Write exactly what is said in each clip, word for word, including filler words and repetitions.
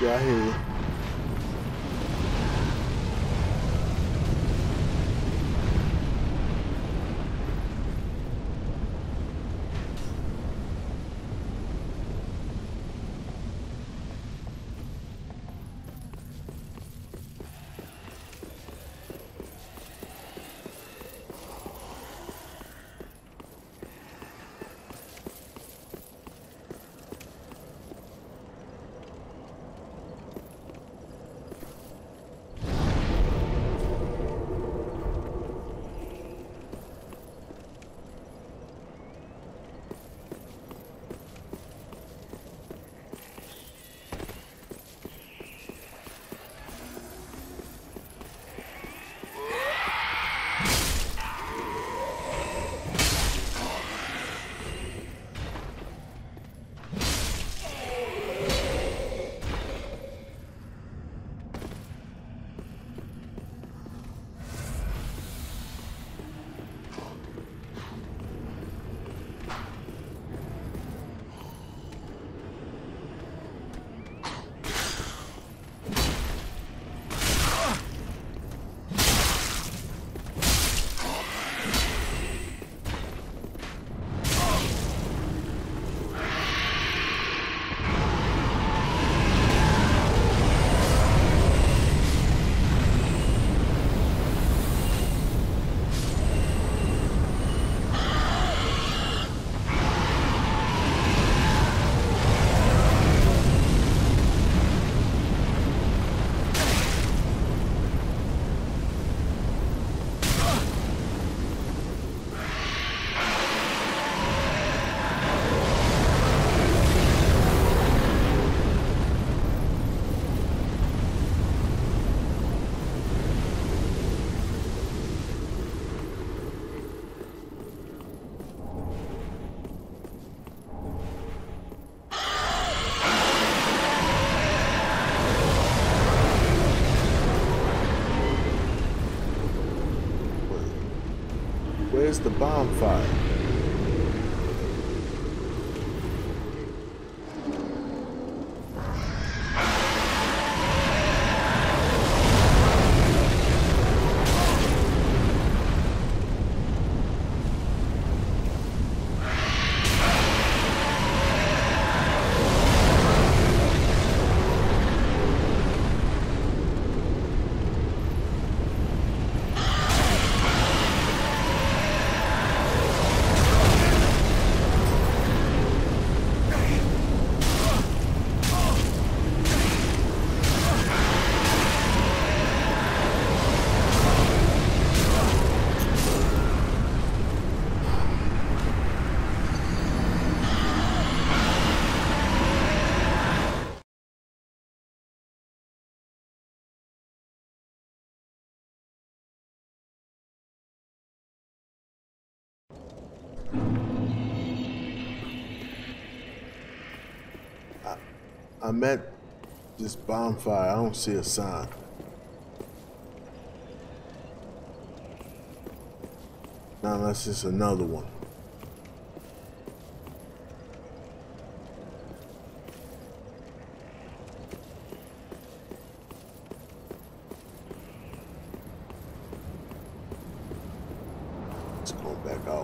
Yeah, I hear you. Where's the bonfire? I'm at this bonfire. I don't see a sign. Now unless it's another one. Let's go back out.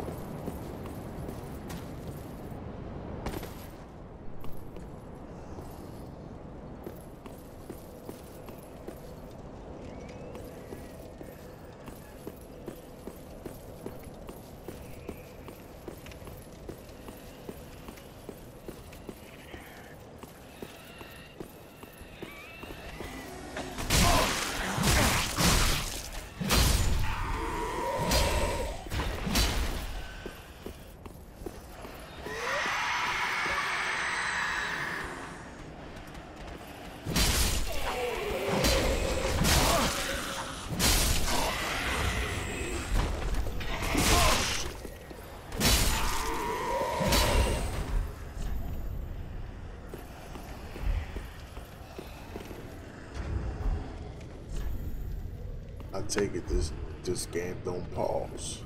I take it this this game don't pause.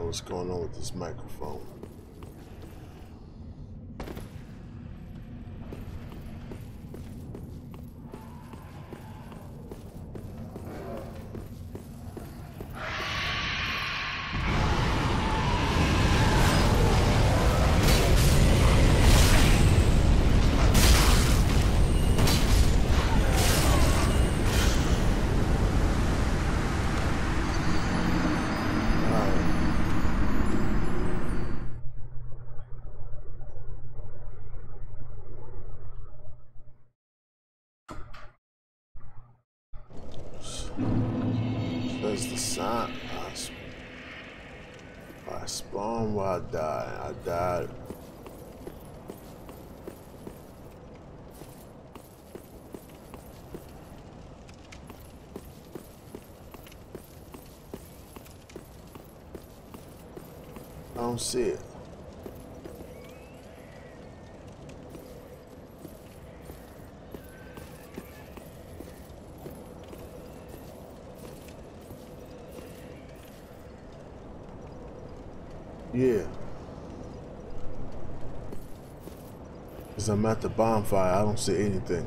what's going on with this microphone. Says the sign. I, sp I spawned while I died. I died. I don't see it. Yeah. Because I'm at the bonfire, I don't see anything.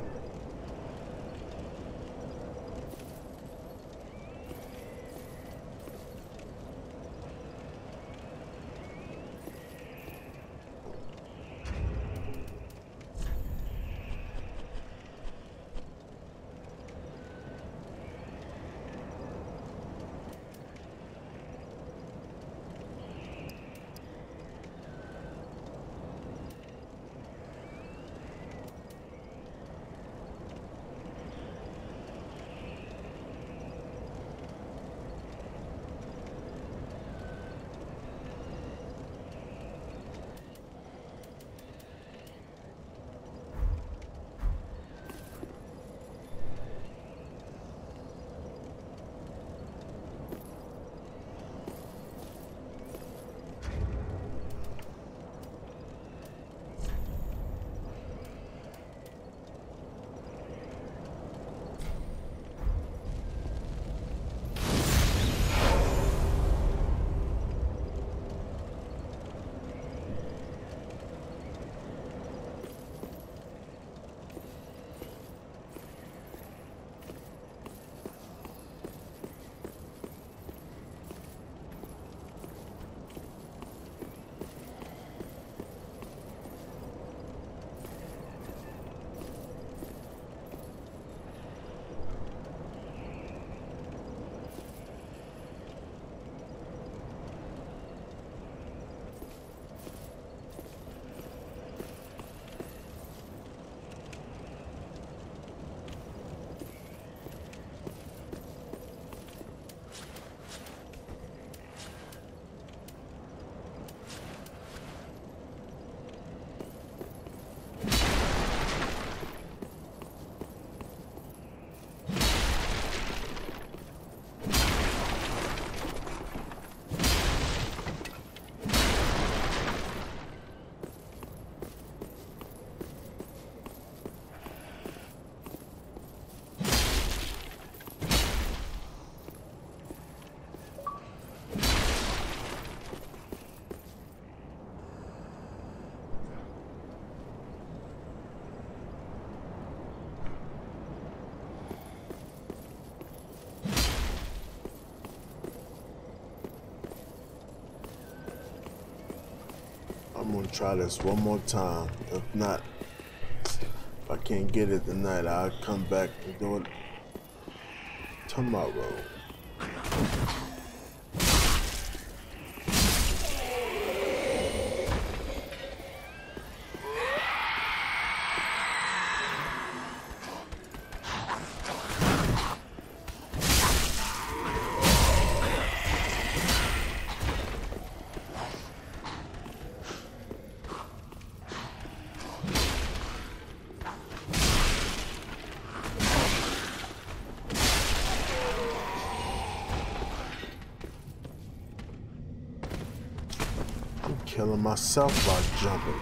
I'm gonna try this one more time. If not, if I can't get it tonight, I'll come back and do it tomorrow. Killing myself by jumping.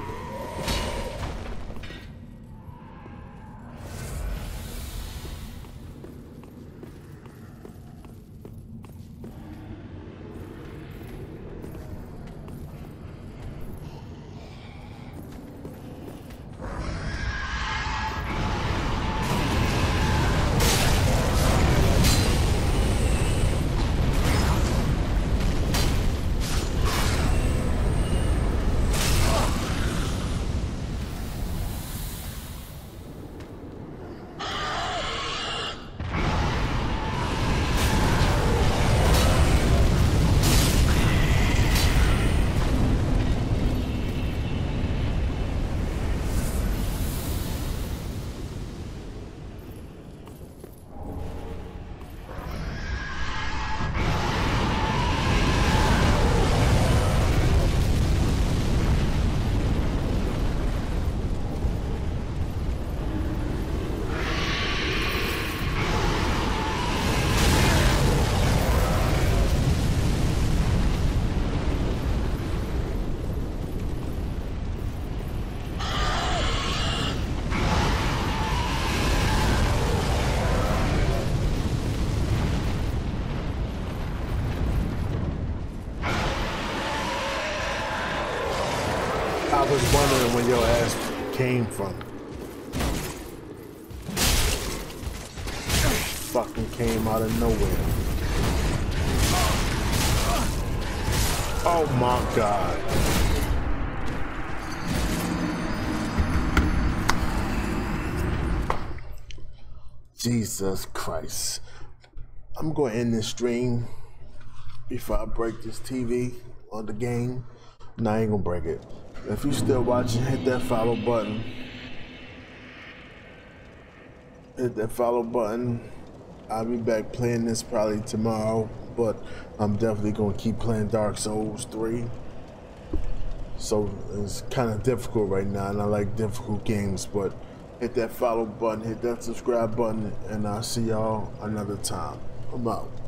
I was wondering where your ass came from. Fucking came out of nowhere. Oh my God. Jesus Christ. I'm going to end this stream before I break this T V on the game. No, I ain't gonna break it. If you're still watching, hit that follow button. Hit that follow button. I'll be back playing this probably tomorrow, but I'm definitely gonna keep playing Dark Souls three. So it's kind of difficult right now, and I like difficult games, but hit that follow button, hit that subscribe button, and I'll see y'all another time. I'm out.